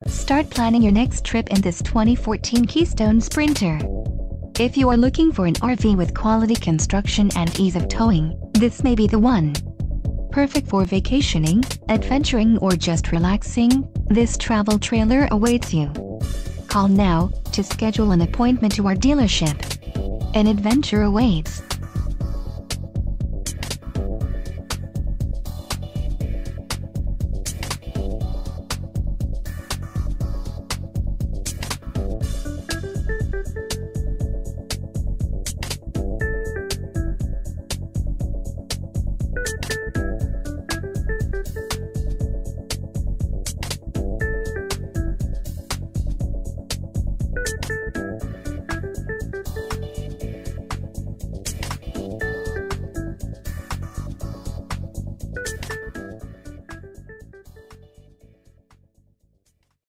Start planning your next trip in this 2014 Keystone Sprinter. If you are looking for an RV with quality construction and ease of towing, this may be the one. Perfect for vacationing, adventuring or just relaxing, this travel trailer awaits you. Call now to schedule an appointment to our dealership. An adventure awaits.